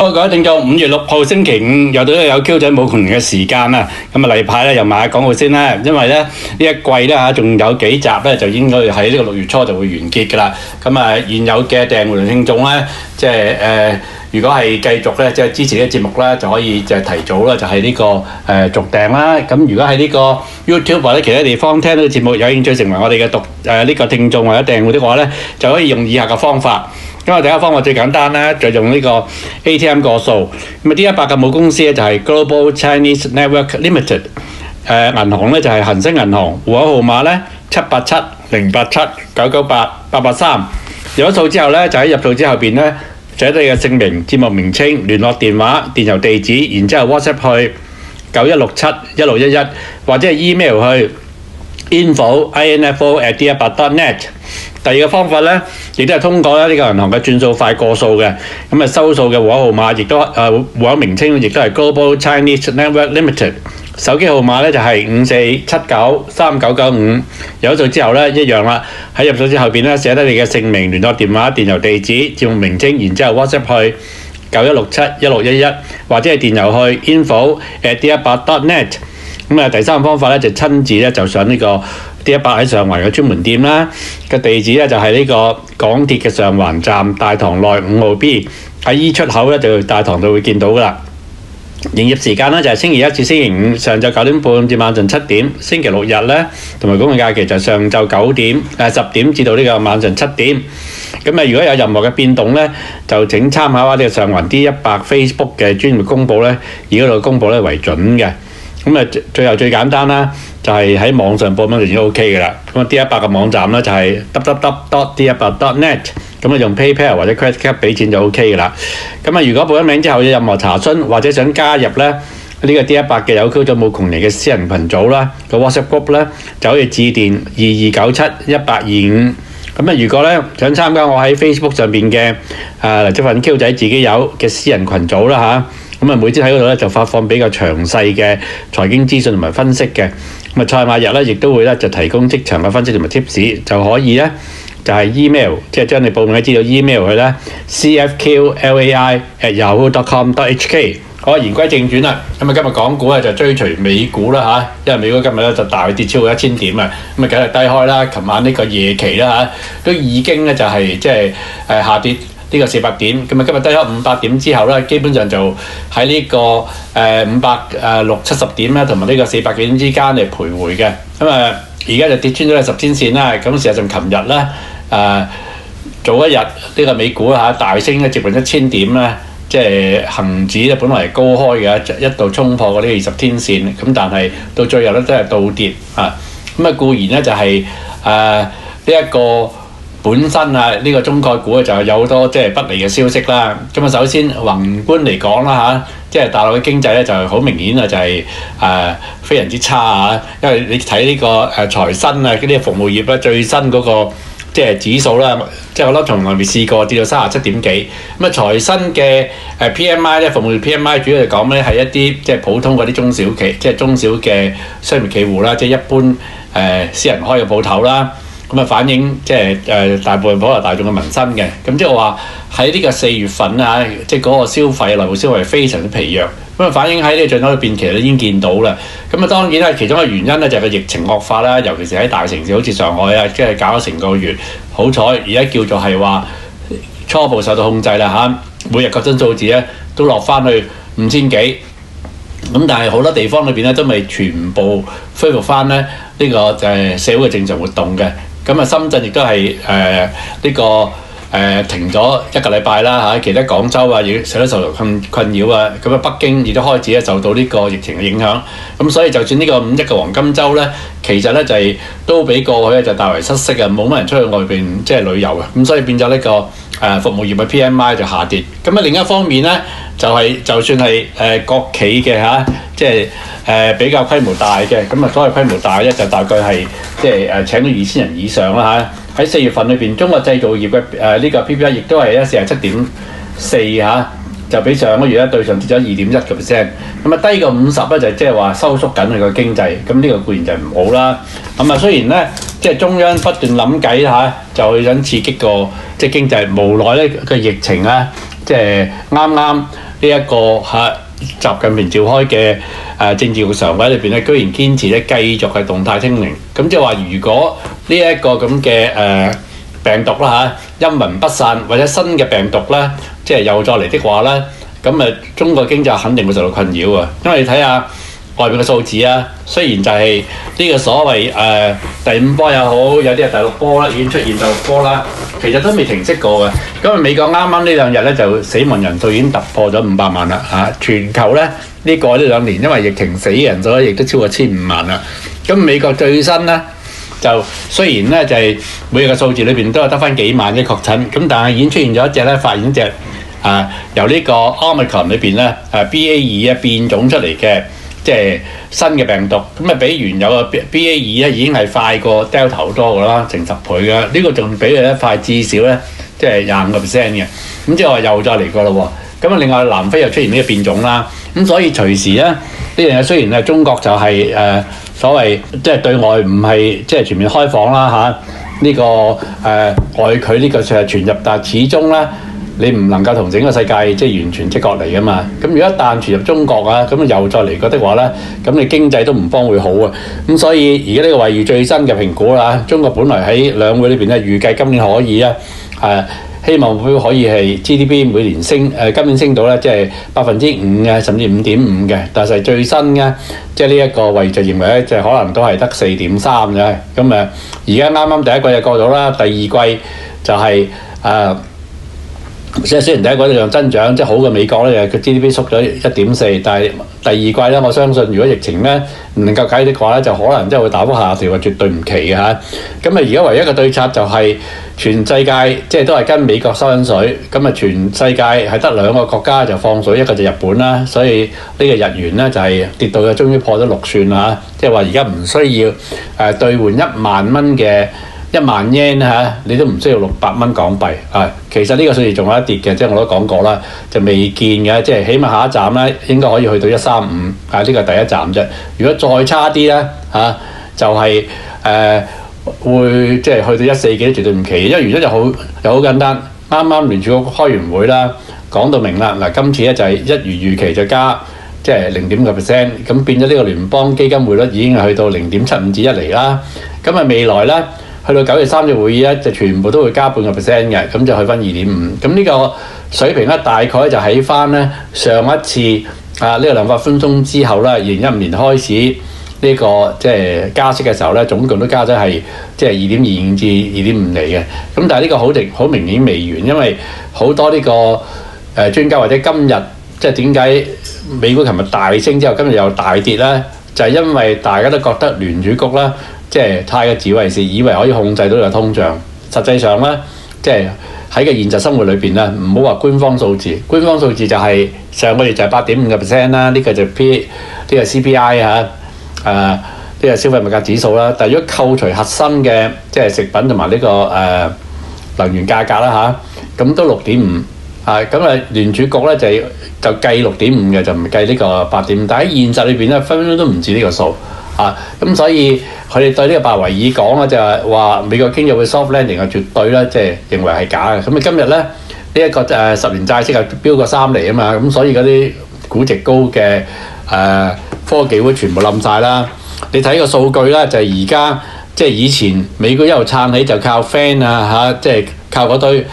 好，各位聽眾，5月6號星期五又到咗有 Q 仔冇窮嘅時間啦。咁啊，例牌咧又賣下廣告先啦，因為咧呢一季咧嚇仲有幾集咧就應該喺呢個6月初就會完結㗎啦。咁啊，現有嘅訂戶聽眾咧，即係如果係繼續咧即係支持呢個節目咧，就可以就係提早啦，就係呢個續訂啦。咁如果喺呢個 YouTube 或者其他地方聽到個節目有興趣成為我哋嘅呢個聽眾或者訂戶的話咧，就可以用以下嘅方法。因為第一個方法最簡單啦，就用呢個 ATM 個數。咁啊，D100嘅母公司咧就係 Global Chinese Network Limited。銀行咧就係恒生銀行，戶口號碼咧787-087-998-883。入咗數之後咧，就喺入數之後邊咧寫低你嘅姓名、節目名稱、聯絡電話、電郵地址，然之後 WhatsApp 去91671611，或者係 email 去 info@d100.net。第二個方法咧，亦都係通過呢個銀行嘅轉數快過數嘅，咁啊收數嘅戶口號碼，亦都戶口名稱亦都係 Global Chinese Network Limited， 手機號碼咧就係54793995。有咗數之後咧一樣啦，喺入數之後邊咧寫低你嘅姓名、聯絡電話、電郵地址、節目名稱，然之後 WhatsApp 去91671611，或者係電郵去 info@d100.net。咁啊，第三個方法咧就親自咧就上呢個D100喺上環嘅專門店啦，個地址咧就係呢個港鐵嘅上環站大堂內5號 B， 喺 E 出口咧就大堂就會見到噶啦。營業時間咧就係星期一至星期五上晝9點半至晚上7點，星期六日咧同埋公共假期就上晝10點至到呢個晚上7點。咁啊，如果有任何嘅變動咧，就請參考下呢個上環 D100 Facebook 嘅專業公佈咧，以嗰度公佈咧為準嘅。咁啊，最後最簡單啦，就係喺網上報名就已經 OK 嘅啦。咁啊，D100嘅網站咧就係 www.d100.net， 咁啊用 PayPal 或者 Credit Card 俾錢就 OK 嘅啦。咁啊，如果報咗名之後有任何查詢或者想加入咧呢個 D100 嘅有 Q 咗冇窮人嘅私人群組啦，個 WhatsApp group 咧就可以致電22971825。咁啊，如果咧想參加我喺 Facebook 上邊嘅黎積奮 Q 仔自己有嘅私人群組啦嚇。咁啊，每朝喺嗰度咧就發放比較詳細嘅財經資訊同埋分析嘅。咁啊，賽馬日咧亦都會咧就提供即場嘅分析同埋 tips， 就可以咧就係 email， 即係將你報名嘅資料 email 去咧 cfqlai@yahoo.com.hk。好，言歸正傳啦。咁啊，今日港股咧就追隨美股啦嚇，因為美股今日咧就大跌超過1000點啊，咁啊梗係低開啦。琴晚呢個夜期啦嚇，都已經咧就係即係下跌呢個400點，咁啊今日低咗500點之後咧，基本上就喺呢個560-70點啦，同埋呢個400幾點之間嚟徘徊嘅。咁啊，而家就跌穿咗10天線啦。咁事實上，琴日咧早一日呢個美股嚇大升咧接近1000點咧，即係恆指咧本來係高開嘅，一度衝破過呢個20天線，咁但係到最後咧都係倒跌啊。咁啊固然咧就係呢一個本身呢個中概股就有好多即係不利嘅消息啦。咁啊，首先宏觀嚟講啦嚇，即係大陸嘅經濟咧就好明顯啊，就係非常之差啊。因為你睇呢個財新啊，呢啲服務業咧最新嗰個即係指數啦，即係我覺得從來未試過跌到37點幾。咁啊，財新嘅PMI 咧，服務業 PMI 主要嚟講咧係一啲即係普通嗰啲中小企，即係中小嘅商業企戶啦，即係一般私人開嘅鋪頭啦。咁啊，反映即係大部分普羅大眾嘅民生嘅。咁即係話喺呢個4月份啊，即係嗰個消費內部消費非常之疲弱。咁啊，反映喺呢個進口裏邊其實已經見到啦。咁啊，當然啦，其中一個原因咧就係個疫情惡化啦，尤其是喺大城市，好似上海啊，即係搞咗成個月。好彩而家叫做係話初步受到控制啦嚇，每日確診數字咧都落翻去5000幾。咁但係好多地方裏邊咧都未全部恢復翻咧呢個社會嘅正常活動嘅。咁啊，深圳亦都係呢個停咗1個禮拜啦嚇，其他廣州啊亦受到困擾啊。咁啊，北京亦都開始咧受到呢個疫情嘅影響。咁所以就算呢個5一嘅黃金週咧，其實咧就係都比過去咧就大為失色啊，冇乜人出去外邊即係旅遊啊。咁所以變咗呢個服務業嘅 PMI 就下跌。咁啊，另一方面咧就算係國企嘅嚇，即係比較規模大嘅，咁啊所謂規模大咧就大概係即係請到2000人以上啦嚇。喺4月份裏邊，中國製造業嘅呢個 PPI 亦都係咧47.4嚇，就比上個月咧對上跌咗2.1%。咁啊低過50咧就即係話收縮緊佢個經濟，咁呢個固然就唔好啦。咁啊雖然咧即係中央不斷諗計嚇，就去想刺激個即係經濟，無奈咧個疫情咧即係啱啱呢一個習近平召開嘅政治局常委裏邊咧，居然堅持咧繼續係動態清零。咁即係話，如果呢一個咁嘅病毒啦陰魂不散，或者新嘅病毒啦，即係又再嚟的話咧，咁中國經濟肯定會受到困擾啊！因為你睇下外面嘅數字啊，雖然就係呢個所謂第5波又好，有啲係第6波啦，已經出現第6波啦，其實都未停息過嘅。咁美國啱啱呢2日咧就死亡人數已經突破咗500萬啦嚇，全球咧過呢2年因為疫情死嘅人數咧亦都超過1500萬啦。咁美國最新咧就雖然咧就係每日嘅數字裏邊都係得翻幾萬嘅確診，咁但係已經出現咗一隻咧發現一隻由呢個 Omicron 裏邊咧BA2變種出嚟嘅。即係新嘅病毒，咁比原有嘅 BA2咧已經係快過 Delta 好多㗎啦，成10倍嘅。呢個仲比佢咧快至少咧，即係25%嘅。咁即係話又再嚟過咯喎。咁另外南非又出現呢個變種啦。咁所以隨時咧呢樣嘢雖然係中國就係所謂即係對外唔係即係全面開放啦呢個外拒呢個傳入，但係始終咧。你唔能夠同整個世界即係完全即割離㗎嘛？咁如果一旦傳入中國啊，咁又再嚟過的話咧，咁你經濟都唔方會好啊！咁所以而家呢個惠譽最新嘅評估啦，中國本來喺兩會裏邊咧預計今年可以希望會可以係 GDP 每年升今年升到咧即係5%嘅，甚至5.5嘅，但係最新嘅即係呢一個惠譽就認為咧，即係可能都係得4.3嘅。咁而家啱啱第一季就過咗啦，第二季就係即係雖然第一季量增長即係好過美國咧，佢 GDP 縮咗1.4，但係第二季咧，我相信如果疫情咧唔能夠解決嘅話咧，就可能真係會大幅下調，係絕對唔奇嘅嚇。咁而家唯一嘅對策就係全世界即係都係跟美國收緊水，咁全世界係得2個國家就放水，一個就日本啦，所以呢個日元咧就係跌到嘅，終於破咗6算啦，即係話而家唔需要兌換1萬蚊嘅。1萬 yen 你都唔需要600蚊港幣其實呢個數字仲有一跌嘅，即係我都講過啦，就未見嘅，即係起碼下一站咧應該可以去到135呢個係第一站啫。如果再差啲咧就係會即係去到140幾都絕對唔奇，因為原因就好簡單，啱啱聯儲局開完會啦，講到明啦，嗱今次咧就係一如預期就加即係0.5%，咁變咗呢個聯邦基金匯率已經係去到0.75至1厘啦，咁未來咧。去到9月3日會議咧，就全部都會加0.5%嘅，咁就去翻2.5。咁呢個水平咧，大概就喺翻咧上一次呢個量化寬鬆之後咧，2015年開始呢個即係加息嘅時候咧，總共都加咗係即係2.25至2.5厘嘅。咁但係呢個好明顯未完，因為好多呢個專家或者今日即係點解美股琴日大升之後，今日又大跌咧？就係因為大家都覺得聯儲局啦。即係太過自以為是，以為可以控制到呢個通脹。實際上咧，即係喺個現實生活裏邊咧，唔好話官方數字，官方數字就係上個月就係8.5% 啦，呢個就呢個 CPI 呢個消費物價指數啦。但係如果扣除核心嘅即係食品同埋呢個能源價格啦咁都6.5咁聯儲局咧就計6.5嘅，就唔計呢個8.5。但喺現實裏邊咧，分分鐘都唔止呢個數。咁所以佢哋對呢個鮑威爾講咧，就係話美國經濟會 soft landing 係絕對咧，即係認為係假嘅。咁今日咧呢一個10年債息係飆過3厘啊嘛，咁所以嗰啲估值高嘅科技會全部冧晒啦。你睇個數據咧，就係而家即係以前美國一路撐起就靠 fan 即係靠嗰堆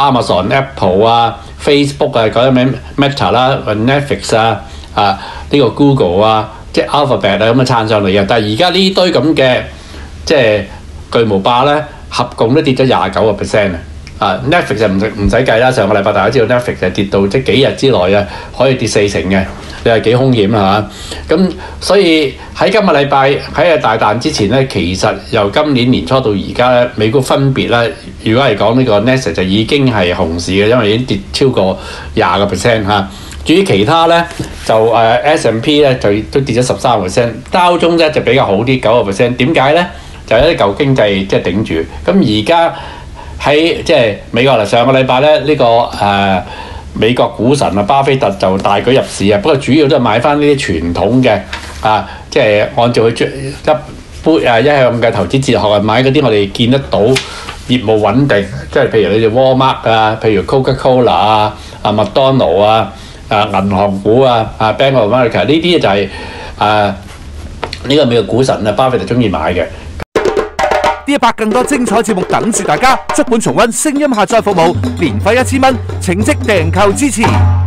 Amazon、Apple、Facebook 嗰啲咩 Meta 啦、Netflix 呢個 Google即係 Alphabet 咁樣撐上嚟嘅，但係而家呢堆咁嘅即係巨無霸咧，合共都跌咗29%Netflix 就唔使計啦，上個禮拜大家知道 Netflix 係跌到即係幾日之內可以跌40%嘅，你係幾兇險啊嚇！咁所以喺今個禮拜喺大彈之前咧，其實由今年年初到而家咧，美股分別咧，如果係講呢個 Nasdaq 就已經係熊市嘅，因為已經跌超過20%至於其他咧，就S&P 咧就都跌咗13%，道瓊咧就比較好啲9%。點解咧？就有啲舊經濟即係頂住。咁而家喺即係美國上個禮拜咧，呢個美國股神巴菲特就大舉入市不過主要都係買翻呢啲傳統嘅即係按照佢一向嘅投資哲學買嗰啲我哋見得到業務穩定，即係譬如你哋 Walmart 譬如 Coca-Cola 麥當勞銀行股Bank of America 呢啲就係呢個美國股神巴菲特中意買嘅。 D100更多精彩節目等住大家，足本重溫聲音下載服務，年費1000蚊，請即訂購支持。